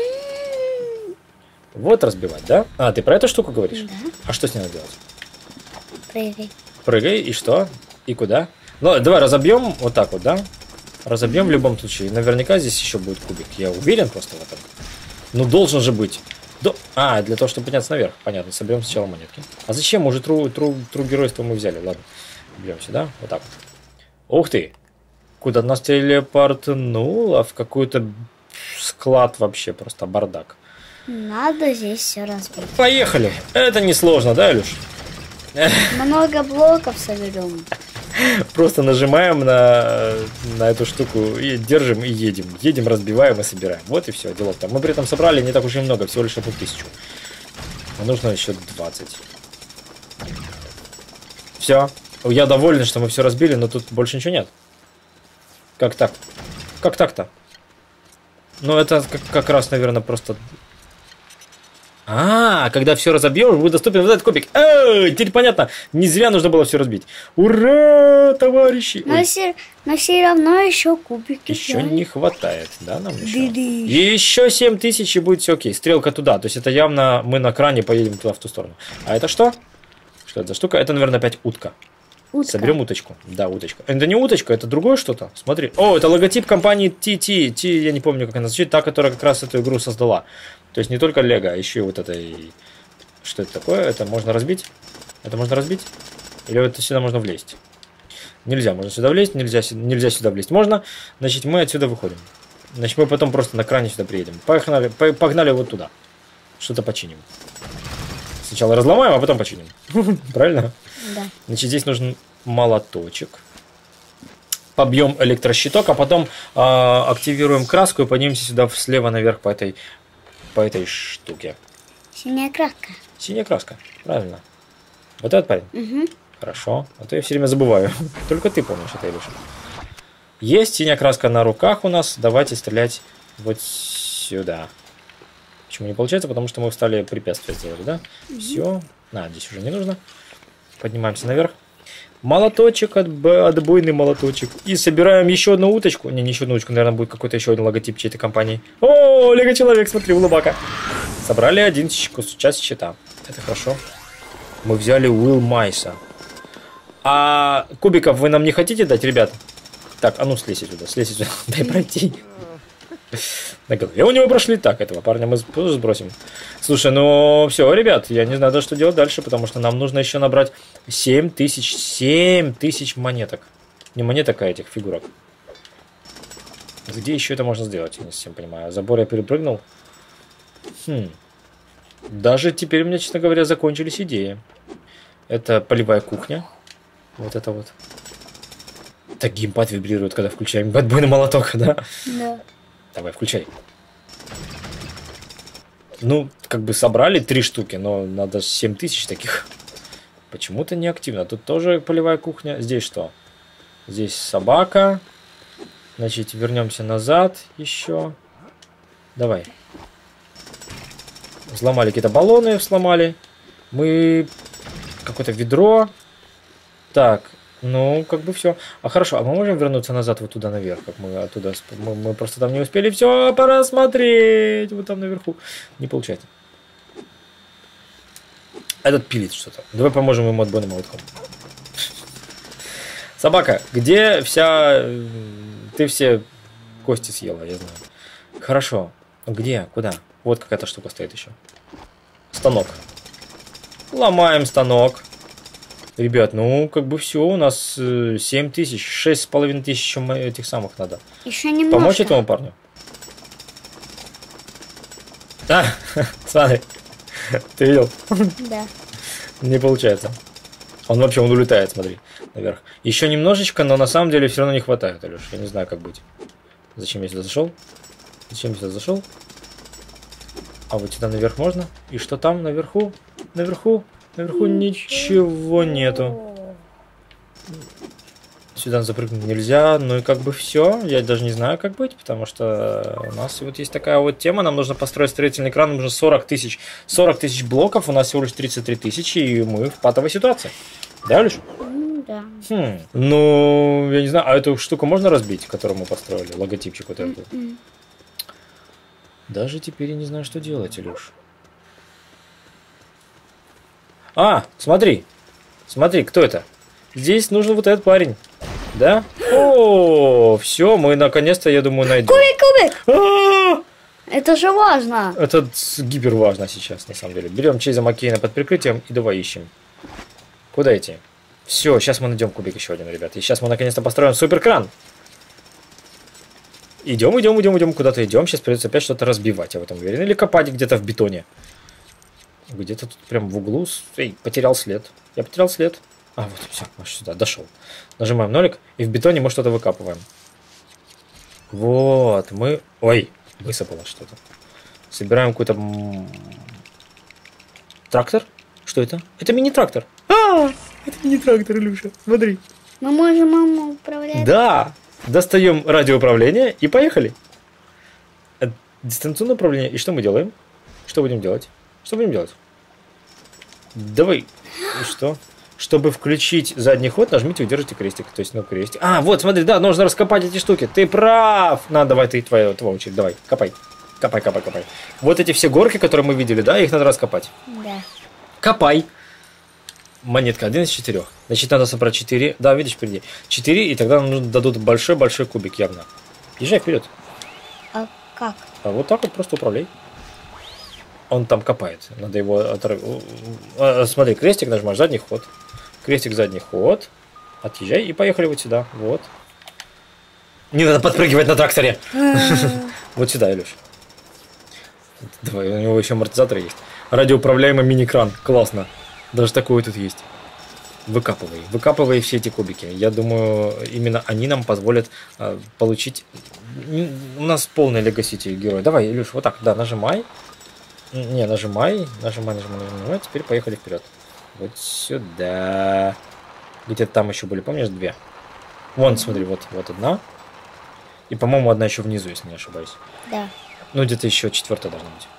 Вот разбивать, да? А, ты про эту штуку говоришь? Да. А что с ней надо делать? Прыгай. Прыгай, и что? И куда? Ну, давай разобьем вот так вот, да? Разобьем в любом случае. Наверняка здесь еще будет кубик. Я уверен просто в этом. Ну, должен же быть. До... А, для того, чтобы подняться наверх. Понятно, соберем сначала монетки. А зачем? Уже тру, тру, тру геройства мы взяли. Ладно, берем сюда. Вот так вот. Ух ты! Куда нас телепортнуло? В какой-то склад вообще. Просто бардак. Надо здесь все разбить. Поехали! Это несложно, да, Илюш? Много блоков соберем. Просто нажимаем на, на эту штуку и держим и едем. Едем, разбиваем и собираем. Вот и все, дело там. Мы при этом собрали не так уж и много, всего лишь одну тысячу. А нужно еще двадцать. Все. Я доволен, что мы все разбили, но тут больше ничего нет. Как так? Как так-то? Ну, это как, как раз, наверное, просто... А, когда все разобьем, будет доступен вот этот кубик. Эй, теперь понятно. Не зря нужно было все разбить. Ура, товарищи! Но все, но все равно еще кубики. Еще взяли. не хватает, да, нам еще? Ди-ди. Еще семь тысяч и будет все окей. Стрелка туда. То есть это явно мы на кране поедем туда, в ту сторону. А это что? Что это за штука? Это, наверное, опять утка. Утка. Соберем уточку. Да, уточка. Это не уточка, это другое что-то. Смотри. О, это логотип компании ти ти. Ти, я не помню, как она звучит. Та, которая как раз эту игру создала. То есть не только Лего, а еще и вот это. И... Что это такое? Это можно разбить? Это можно разбить? Или это сюда можно влезть? Нельзя, можно сюда влезть, нельзя, нельзя сюда влезть. Можно, значит, мы отсюда выходим. Значит, мы потом просто на кране сюда приедем. Погнали, погнали вот туда. Что-то починим. Сначала разломаем, а потом починим. Правильно? Да. Значит, здесь нужен молоточек. Побьем электрощиток, а потом э, активируем краску и поднимемся сюда слева наверх по этой, по этой штуке. Синяя краска. Синяя краска, правильно. Вот этот парень? Угу. Хорошо, а то я все время забываю. Только ты помнишь это, Илюша. Есть синяя краска на руках у нас. Давайте стрелять вот сюда. Почему не получается? Потому что мы встали препятствие сделали, да? Угу. Все. А, здесь уже не нужно. Поднимаемся наверх. Молоточек, отбойный молоточек. И собираем еще одну уточку. Не, не еще одну уточку, наверное, будет какой-то еще один логотип чьей-то компании. О, Лего Человек, смотри, улыбака. Собрали один часть щита. Это хорошо. Мы взяли Уилл Майса. А кубиков вы нам не хотите дать, ребят? Так, а ну слезь сюда, слезь сюда. Дай пройти. На голове у него прошли. Так, этого парня мы тоже сбросим. Слушай, ну все, ребят, я не знаю даже, что делать дальше, потому что нам нужно еще набрать семь тысяч, семь тысяч монеток. Не монеток, а этих фигурок. Где еще это можно сделать, я не совсем понимаю. Забор я перепрыгнул. Хм. Даже теперь у меня, честно говоря, закончились идеи. Это полевая кухня. Вот это вот. Так геймпад вибрирует, когда включаем отбойный молоток, да? Да. Давай, включай. Ну, как бы собрали три штуки, но надо семь тысяч таких. Почему-то не активно. Тут тоже полевая кухня. Здесь что? Здесь собака. Значит, вернемся назад еще. Давай. Взломали какие-то баллоны, сломали. Мы... Какое-то ведро. Так, ну, как бы все. А хорошо, а мы можем вернуться назад вот туда наверх, как мы оттуда... Мы, мы просто там не успели все пора смотреть. Вот там наверху. Не получается. Этот пилит что-то. Давай поможем ему отбойным молотком. Собака, где вся... Ты все кости съела, я знаю. Хорошо. Где? Куда? Вот какая-то штука стоит еще. Станок. Ломаем станок. Ребят, ну, как бы все, у нас семь тысяч, шесть с половиной тысяч этих самых надо. Еще немножко. Помочь этому парню? А, смотри, ты видел? Да. Не получается. Он вообще, он улетает, смотри, наверх. Еще немножечко, но на самом деле все равно не хватает, Алеш. Я не знаю, как быть. Зачем я сюда зашел? Зачем я сюда зашел? А вот сюда наверх можно? И что там наверху? Наверху? Наверху ничего нету. Сюда запрыгнуть нельзя, ну и как бы все. Я даже не знаю, как быть, потому что у нас вот есть такая вот тема. Нам нужно построить строительный кран, нужно сорок тысяч. сорок тысяч блоков, у нас всего лишь тридцать три тысячи, и мы в патовой ситуации. Да, Леш? Да. Хм. Ну, я не знаю, а эту штуку можно разбить, которую мы построили? Логотипчик вот этот. Mm-mm. Даже теперь я не знаю, что делать, Илюш. А, смотри. Смотри, кто это? Здесь нужен вот этот парень. Да? О, все, мы наконец-то, я думаю, найдем. Кубик, кубик! Это же важно. Это гипер важно сейчас, на самом деле. Берем Чейза Маккейна под прикрытием и давай ищем. Куда идти? Все, сейчас мы найдем кубик еще один, ребят. И сейчас мы наконец-то построим суперкран. Идем, идем, идем, идем, куда-то идем. Сейчас придется опять что-то разбивать, я в этом уверен. Или копать где-то в бетоне. Где-то тут прям в углу. Эй, потерял след. Я потерял след. А, вот, все, аж сюда, дошел. Нажимаем нолик, и в бетоне мы что-то выкапываем. Вот, мы... Ой, высыпало что-то. Собираем какой-то... Трактор? Что это? Это мини-трактор. А, это мини-трактор, Илюша, смотри. Мы можем маму управлять? Да, достаем радиоуправление и поехали. Дистанционное управление. И что мы делаем? Что будем делать? Что будем делать? Давай. И что? Чтобы включить задний ход, нажмите, удержите крестик. То есть, ну, крестик. А, вот, смотри, да, нужно раскопать эти штуки. Ты прав. На, давай, ты, твоя, твоя очередь, давай, копай. Копай, копай, копай. Вот эти все горки, которые мы видели, да, их надо раскопать. Да. Копай. Монетка один из четырех. Значит, надо собрать четыре. Да, видишь, впереди. четыре, и тогда нам дадут большой-большой кубик явно. Езжай вперед. А как? А вот так вот просто управляй. Он там копает. Надо его оторвать. Смотри, крестик нажимаешь, задний ход. Крестик, задний ход. Отъезжай и поехали вот сюда. Вот. Не надо подпрыгивать на тракторе. Вот сюда, Илюш. Давай, у него еще амортизатор есть. Радиоуправляемый мини-кран. Классно. Даже такой тут есть. Выкапывай. Выкапывай все эти кубики. Я думаю, именно они нам позволят э, получить... У нас полный Лего Сити герой. Давай, Илюш, вот так. Да, нажимай. Не, нажимай. Нажимай, нажимай, нажимай. Теперь поехали вперед. Вот сюда. Где-то там еще были, помнишь, две? Вон, смотри, вот, вот одна. И, по-моему, одна еще внизу, если не ошибаюсь. Да. Ну, где-то еще четвертая должна быть.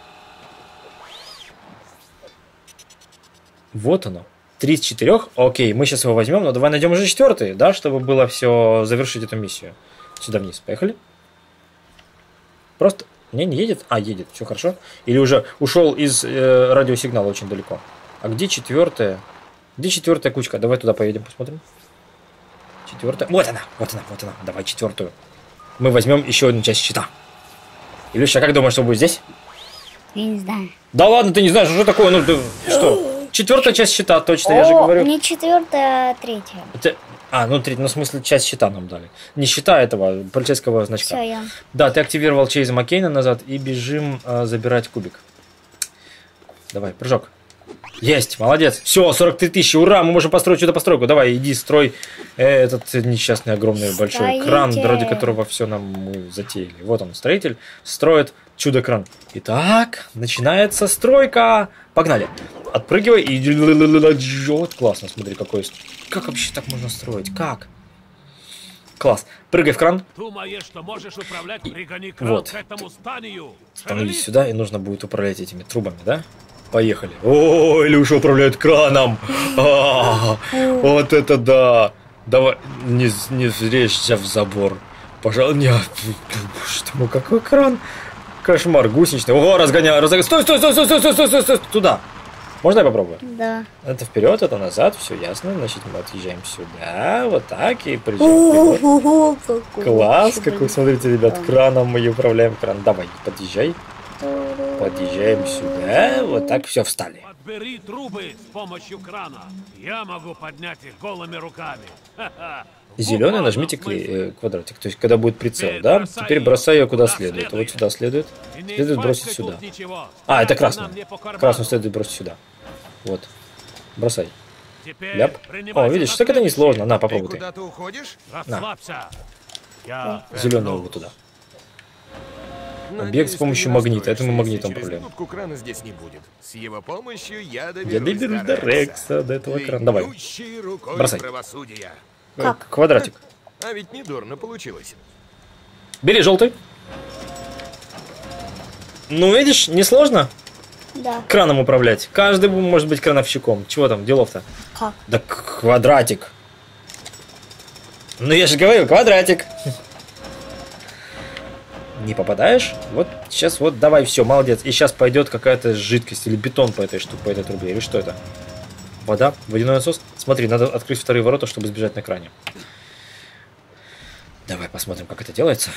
Вот оно. Три из четырех. Окей, мы сейчас его возьмем, но давай найдем уже четвертый, да, чтобы было все завершить эту миссию. Сюда вниз. Поехали. Просто... Не, не едет? А, едет. Все хорошо. Или уже ушел из э, радиосигнала очень далеко. А где четвертая? Где четвертая кучка? Давай туда поедем, посмотрим. Четвертая. Вот она, вот она, вот она. Давай четвертую. Мы возьмем еще одну часть щита. Илюша, как думаешь, что будет здесь? Я не знаю. Да ладно, ты не знаешь, что такое? Ну, ты, что? Четвертая часть щита, точно, О, я же говорю. Не четвертая, а третья. Это... А, ну, третья, ну, в смысле, часть щита нам дали. Не щита этого, полицейского значка. Все, я. Да, ты активировал Чейза Маккейна назад и бежим э, забирать кубик. Давай, прыжок. Есть, молодец. Все, сорок три тысячи, ура, мы можем построить чудо постройку. Давай, иди, строй этот несчастный, огромный, большой Строитель. кран, ради которого все нам мы затеяли. Вот он, строитель, строит чудо-кран. Итак, начинается стройка. Погнали. Отпрыгивай и... Вот, классно, смотри, какой... Как вообще так можно строить? Как? Класс. Прыгай в кран. Думаешь, что можешь управлять, пригони кран Вот. к этому зданию. Становись сюда, и нужно будет управлять этими трубами, да? Поехали. О, Илюша управляет краном. А, вот это да. Давай, не, не врежься в забор. Пожалуй, не... Что, какой кран? Кошмар, гусеничный. Ого, разгоняю, разгоняю. Стой, стой, стой, стой, стой, стой, стой, стой, стой. Туда. Можно я попробую? Да. Это вперед, это назад, все ясно. Значит, мы отъезжаем сюда, вот так, и приезжаем вперед. Класс, какой, смотрите, ребят, краном мы управляем кран. Давай, подъезжай. Подъезжаем сюда, вот так, все, встали. убери трубы с помощью крана. Я могу поднять их голыми руками. Ха-ха. Зеленый нажмите клей, э, квадратик. То есть, когда будет прицел, да? Теперь бросай ее куда следует. Вот сюда следует. Следует бросить сюда. А, это красный. Красную следует бросить сюда. Вот. Бросай. Ляп. О, видишь, так это несложно. На, попробуй ты. Куда ты уходишь? Расслабься. Я Зеленый вот туда. Объект с помощью магнита. Это мы магнитом управляем. Кнопку крана здесь не будет. С его помощью я доберусь, Я доберусь до Рекса, до этого крана. Давай. Бросай. Правосудия. Как? Квадратик. А ведь недурно получилось. Бери желтый. Ну, видишь, несложно Да. краном управлять. Каждый может быть крановщиком. Чего там, делов-то? Как? Да квадратик. Ну, я же говорил, квадратик. Не попадаешь? Вот сейчас вот давай, все, молодец. И сейчас пойдет какая-то жидкость или бетон по этой штуке, по этой трубе. Или что это? Вода? Водяной насос? Смотри, надо открыть вторые ворота, чтобы сбежать на кране. Давай посмотрим, как это делается.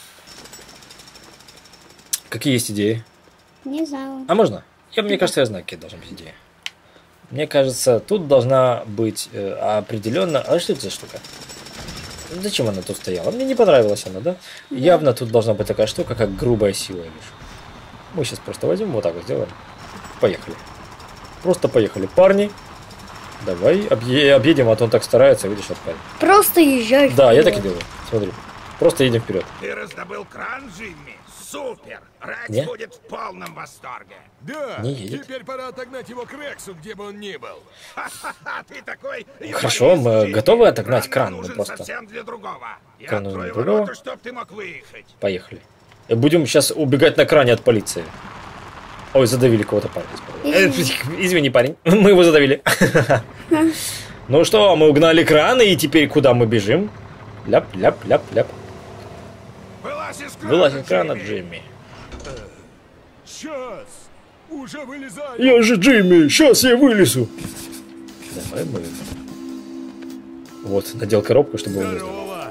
Какие есть идеи? Не знаю. А можно? Я, мне кажется, я знаю, какие должны быть идеи. Мне кажется, тут должна быть э, определенно... А что это за штука? Зачем она тут стояла? Мне не понравилась она, да? Да. Явно тут должна быть такая штука, как грубая сила, видишь. Мы сейчас просто возьмем, вот так вот сделаем. Поехали. Просто поехали. Парни, давай объ... объедем, а то он так старается, видишь, вот парень. Просто езжай. Да, я так и делаю. Смотри. Просто едем вперед. Ты раздобыл кран, Джимми? Супер! Рекс Не? будет в полном восторге. Да, Не едет. теперь пора отогнать его к Рексу, где бы он ни был. Ха-ха-ха, ты такой... Хорошо, мы Джимми. готовы отогнать кран, Кран мы нужен просто- совсем для другого. Я Кран нужен открою для другого. ворота, чтоб ты мог выехать. Поехали. И будем сейчас убегать на кране от полиции. Ой, задавили кого-то парня. Э, Извини, парень, мы его задавили. Ну что, мы угнали кран, и теперь куда мы бежим? Ляп, ляп, ляп, ляп. Вылазь из крана, Вылазь из крана, Джимми. Джимми. Сейчас! Уже вылезай! Я же Джимми, сейчас я вылезу. Давай мы... Вот, надел коробку, чтобы он не знал. Здорово!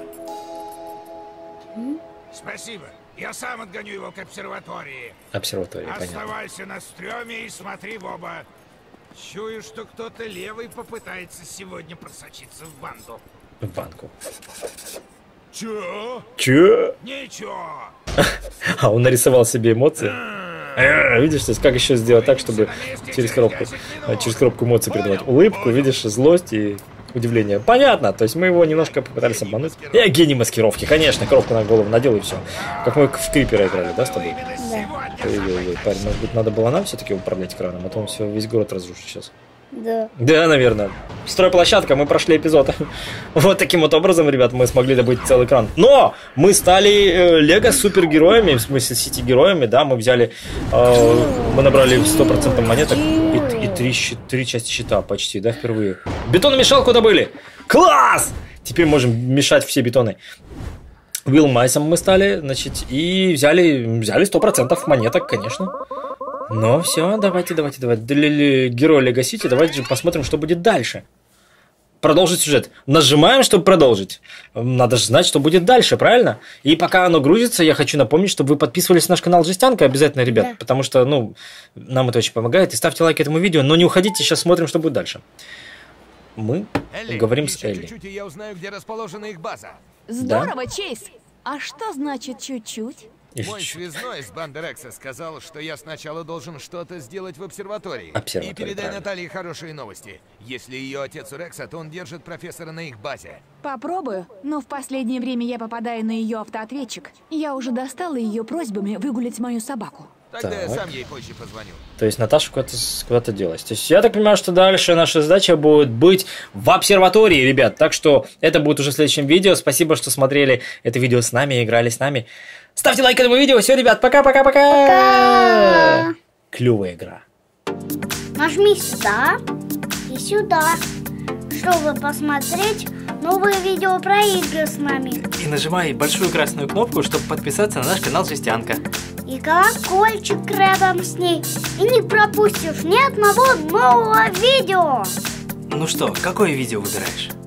Спасибо. Я сам отгоню его к обсерватории. Обсерватория, понятно. Оставайся на стреме и смотри в оба. Чую, что кто-то левый попытается сегодня просочиться в банду. В банку. Чё? Че? Ничего. А, он нарисовал себе эмоции. Э, Видишь, то есть как еще сделать так, чтобы через коробку, э, через коробку эмоций передавать улыбку, видишь, злость и удивление. Понятно, то есть мы его немножко попытались обмануть. Я гений маскировки, конечно, коробку на голову надел и все. Как мы в Крипера играли, да, с тобой? Ой-ой-ой, парень, может быть, надо было нам все-таки управлять краном, а то он все, весь город разрушит сейчас. Да. Да, наверное. Стройплощадка, мы прошли эпизод. Вот таким вот образом, ребят, мы смогли добыть целый кран. Но мы стали э, лего супергероями, в смысле сити-героями, да, мы взяли, э, мы набрали сто процентов монеток и, и три, щит, три части щита почти, да, впервые. Бетономешалку добыли! Класс! Теперь можем мешать все бетоны. Уилл Майсом мы стали, значит, и взяли, взяли сто процентов монеток, конечно. Ну все, давайте, давайте, давайте. Для героя Лего Сити, давайте же посмотрим, что будет дальше. Продолжить сюжет. Нажимаем, чтобы продолжить. Надо же знать, что будет дальше, правильно? И пока оно грузится, я хочу напомнить, чтобы вы подписывались на наш канал Жестянка обязательно, ребят. Да. Потому что, ну, нам это очень помогает. И ставьте лайк этому видео, но не уходите, сейчас смотрим, что будет дальше. Мы Элли, говорим еще с Элли. чуть-чуть, и я узнаю, где расположена их база. Здорово, Чейз. А что значит чуть-чуть? Мой связной из банды Рекса сказал, что я сначала должен что-то сделать в обсерватории. Обсерватория, И передай правильно. Наталье хорошие новости. Если ее отец у Рекса, то он держит профессора на их базе. Попробую, но в последнее время я попадаю на ее автоответчик. Я уже достала ее просьбами выгулять мою собаку. Тогда я Так. сам ей позже позвоню. То есть Наташа куда-то куда делась. То есть я так понимаю, что дальше наша задача будет быть в обсерватории, ребят. Так что это будет уже в следующем видео. Спасибо, что смотрели это видео с нами, играли с нами. Ставьте лайк этому видео. Все, ребят, пока-пока-пока. Клевая игра. Нажми сюда и сюда, чтобы посмотреть новые видео про игры с нами. И нажимай большую красную кнопку, чтобы подписаться на наш канал Жестянка. И колокольчик рядом с ней. И не пропустишь ни одного нового видео. Ну что, какое видео выбираешь?